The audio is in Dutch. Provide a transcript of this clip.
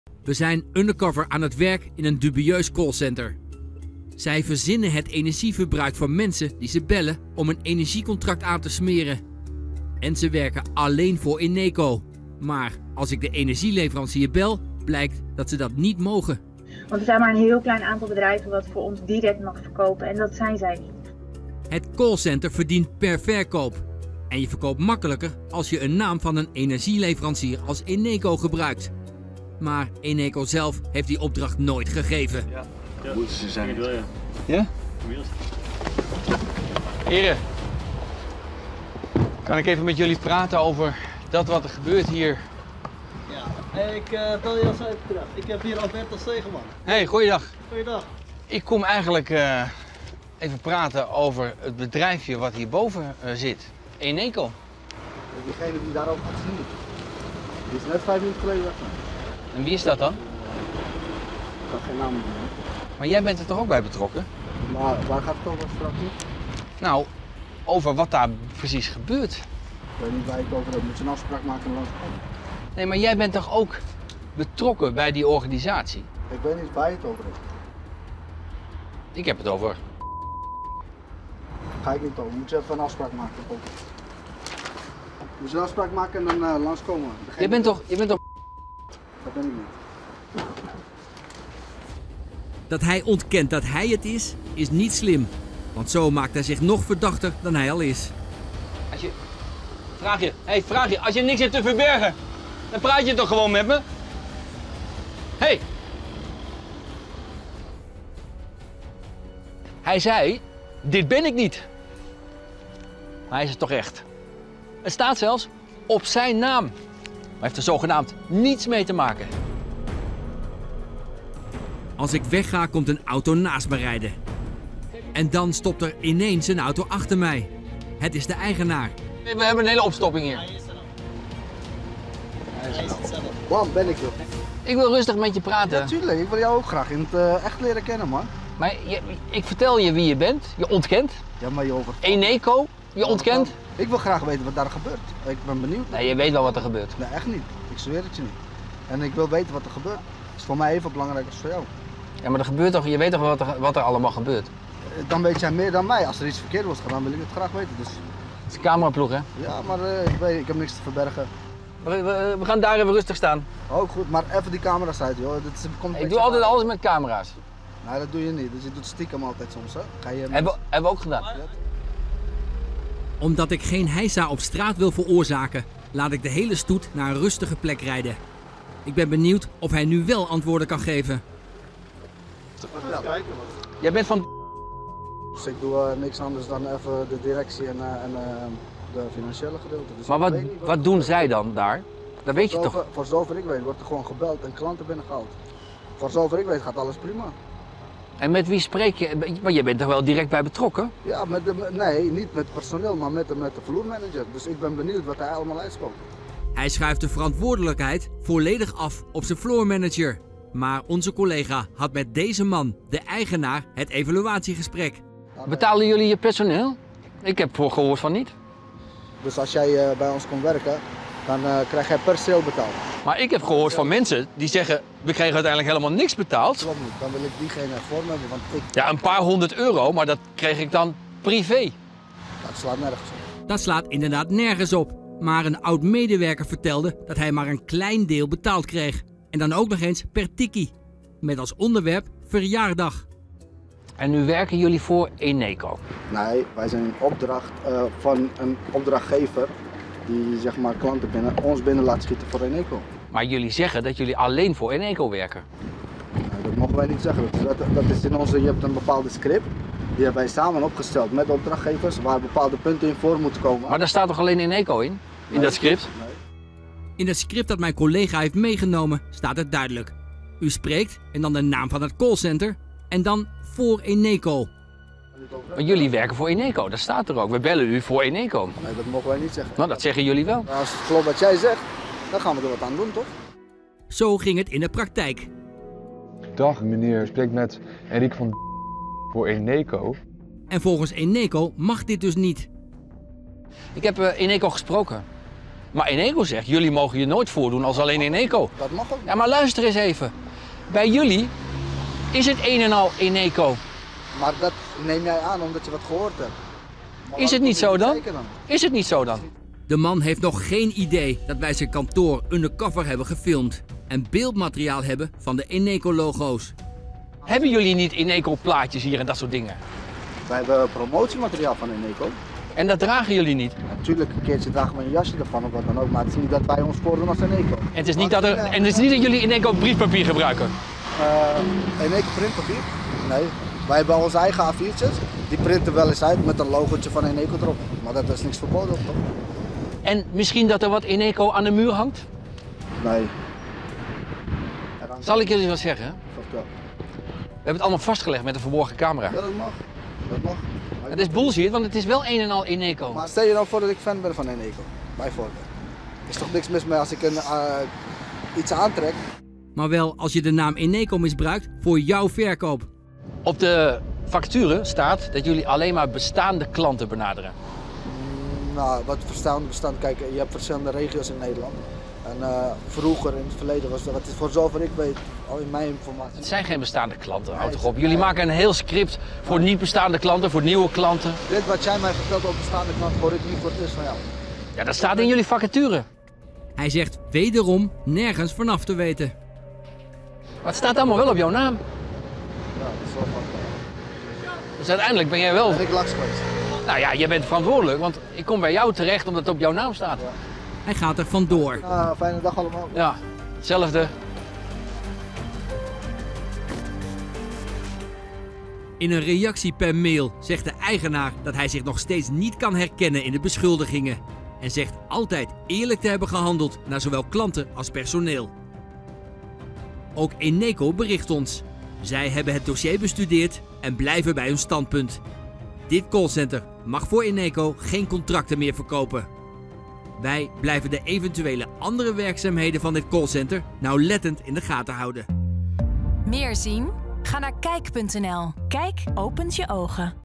We zijn undercover aan het werk in een dubieus callcenter. Zij verzinnen het energieverbruik van mensen die ze bellen om een energiecontract aan te smeren. En ze werken alleen voor Eneco. Maar als ik de energieleverancier bel, blijkt dat ze dat niet mogen. Want er zijn maar een heel klein aantal bedrijven wat voor ons direct mag verkopen en dat zijn zij niet. Het callcenter verdient per verkoop. En je verkoopt makkelijker als je een naam van een energieleverancier als Eneco gebruikt. Maar Eneco zelf heeft die opdracht nooit gegeven. Ja. Moeten ze zijn. Ja? Heren, kan ik even met jullie praten over dat wat er gebeurt hier? Ja, ik bel je als even terug. Ik heb hier Alberto Segeman. Hey, goeiedag. Goeiedag. Ik kom eigenlijk even praten over het bedrijfje wat hierboven zit. Eneco. Diegene die daarover gaat zien. Die is net 5 minuten geleden weg. En wie is dat dan? Ik kan geen naam noemen. Maar jij bent er toch ook bij betrokken? Maar waar gaat het over straks niet? Nou, over wat daar precies gebeurt. Ik weet niet waar je het over hebt. Moet je een afspraak maken en langskomen. Nee, maar jij bent toch ook betrokken bij die organisatie? Ik weet niet waar je het over hebt. Ik heb het over. Ga ik niet over. Moet je even een afspraak maken. Moet je een afspraak maken en dan langskomen. Je bent toch... Dat ben ik niet. Dat hij ontkent dat hij het is niet slim. Want zo maakt hij zich nog verdachter dan hij al is. Als je... Vraag je. Als je niks hebt te verbergen, dan praat je toch gewoon met me? Hey. Hij zei, dit ben ik niet. Maar hij is het toch echt. Het staat zelfs op zijn naam. Maar heeft er zogenaamd niets mee te maken. Als ik wegga, komt een auto naast me rijden. En dan stopt er ineens een auto achter mij. Het is de eigenaar. We hebben een hele opstopping hier. Waarom ben ik er? Ik wil rustig met je praten. Natuurlijk, ik wil jou ook graag in het echt leren kennen, man. Maar ik vertel je wie je bent. Je ontkent. Ja, maar je over. Eneco, je ontkent. Ik wil graag weten wat daar gebeurt. Ik ben benieuwd. Nee, je weet wel wat er gebeurt. Nee, echt niet. Ik zweer het je niet. En ik wil weten wat er gebeurt. Dat is voor mij even belangrijk als voor jou. Ja, maar er gebeurt toch, je weet toch wat er allemaal gebeurt? Dan weet jij meer dan mij. Als er iets verkeerd wordt gedaan, wil ik het graag weten. Dus Het is een cameraploeg, hè? ja, maar ik heb niks te verbergen. We gaan daar even rustig staan. Ook goed, maar even die camera's uit, joh. Ik doe altijd alles met camera's. Nee, dat doe je niet. Dus je doet stiekem altijd soms, hè? Ga je... Hebben we ook gedaan. Omdat ik geen heisa op straat wil veroorzaken, laat ik de hele stoet naar een rustige plek rijden. Ik ben benieuwd of hij nu wel antwoorden kan geven. Jij bent van... Dus ik doe niks anders dan even de directie en de financiële gedeelte. Dus Maar ik weet niet wat doen zij dan daar? Dat weet je toch? Voor zover ik weet wordt er gewoon gebeld en klanten binnengehaald. Voor zover ik weet gaat alles prima. En met wie spreek je? Maar je bent er wel direct bij betrokken? Ja, nee, niet met personeel, maar met de vloermanager. Dus ik ben benieuwd wat hij allemaal uitspookt. Hij schuift de verantwoordelijkheid volledig af op zijn floormanager. Maar onze collega had met deze man, de eigenaar, het evaluatiegesprek. Betalen jullie je personeel? Ik heb gehoord van niet. Dus als jij bij ons komt werken, dan krijg jij per sale betaald. Maar ik heb gehoord van mensen die zeggen, we kregen uiteindelijk helemaal niks betaald. Klopt niet, dan wil ik diegene voor me hebben, want Ja, een paar €100, maar dat kreeg ik dan privé. dat slaat nergens op. Dat slaat inderdaad nergens op. Maar een oud-medewerker vertelde dat hij maar een klein deel betaald kreeg. En dan ook nog eens per tikkie. Met als onderwerp verjaardag. En nu werken jullie voor Eneco. Nee, wij zijn in opdracht van een opdrachtgever die zeg maar klanten ons binnen laat schieten voor Eneco. Maar jullie zeggen dat jullie alleen voor Eneco werken. Nee, dat mogen wij niet zeggen. Dat is in onze, je hebt een bepaalde script. Die hebben wij samen opgesteld met opdrachtgevers waar bepaalde punten in voor moeten komen. Maar daar staat toch alleen Eneco in? In dat script? Nee. In het script dat mijn collega heeft meegenomen staat het duidelijk. U spreekt en dan de naam van het callcenter en dan voor Eneco. Maar jullie werken voor Eneco, dat staat er ook. We bellen u voor Eneco. Nee, dat mogen wij niet zeggen. Nou, dat zeggen jullie wel. Maar als het klopt wat jij zegt, dan gaan we er wat aan doen, toch? Zo ging het in de praktijk. Dag meneer, spreek met Enrique van voor Eneco. En volgens Eneco mag dit dus niet. Ik heb Eneco gesproken. Maar Eneco zegt, jullie mogen je nooit voordoen als alleen Eneco. Dat mag ook niet. Ja, maar luister eens even. Bij jullie is het een en al Eneco. Maar dat neem jij aan omdat je wat gehoord hebt. Maar Is het niet zo dan? Zeker dan? Is het niet zo dan? De man heeft nog geen idee dat wij zijn kantoor undercover hebben gefilmd en beeldmateriaal hebben van de Eneco-logo's. Hebben jullie niet Eneco-plaatjes hier en dat soort dingen? Wij hebben promotiemateriaal van Eneco. En dat dragen jullie niet? Natuurlijk, een keertje dragen we een jasje ervan of wat dan ook, maar het is niet dat wij ons voordoen als Eneco. En het is niet dat jullie Eneco briefpapier gebruiken? Eneco printpapier? Nee. Wij hebben onze eigen A4'tjes, die printen wel eens uit met een logootje van Eneco erop. Maar dat is niks verboden op, toch? En misschien dat er wat Eneco aan de muur hangt? Nee. Zal ik jullie wat zeggen? Vertel. We hebben het allemaal vastgelegd met een verborgen camera. Ja, dat mag. Dat mag. Het is bullshit, want het is wel een en al Eneco. Maar stel je nou voor dat ik fan ben van Eneco, bijvoorbeeld. Er is toch niks mis mee als ik iets aantrek? Maar wel als je de naam Eneco misbruikt voor jouw verkoop. Op de vacature staat dat jullie alleen maar bestaande klanten benaderen. Nou, wat bestaan, kijk, je hebt verschillende regio's in Nederland. En vroeger, in het verleden, was dat, voor zover ik weet, al in mijn informatie. Het zijn geen bestaande klanten, houd toch op. Jullie maken een heel script voor niet bestaande klanten, voor nieuwe klanten. Dit wat jij mij vertelt over bestaande klanten, hoor ik niet voor het eerst van jou. Ja, dat staat in jullie vacature. Hij zegt wederom nergens vanaf te weten. Maar het staat allemaal wel op jouw naam. Ja, dat is wel van. Dus uiteindelijk ben jij wel... Ben ik laks geweest. Nou ja, jij bent verantwoordelijk, want ik kom bij jou terecht omdat het op jouw naam staat. Hij gaat er vandoor. Fijne dag allemaal. Ja, hetzelfde. In een reactie per mail zegt de eigenaar dat hij zich nog steeds niet kan herkennen in de beschuldigingen. En zegt altijd eerlijk te hebben gehandeld naar zowel klanten als personeel. Ook Eneco bericht ons. Zij hebben het dossier bestudeerd en blijven bij hun standpunt. Dit callcenter mag voor Eneco geen contracten meer verkopen. Wij blijven de eventuele andere werkzaamheden van dit callcenter nauwlettend in de gaten houden. Meer zien? Ga naar kijk.nl. Kijk opent je ogen.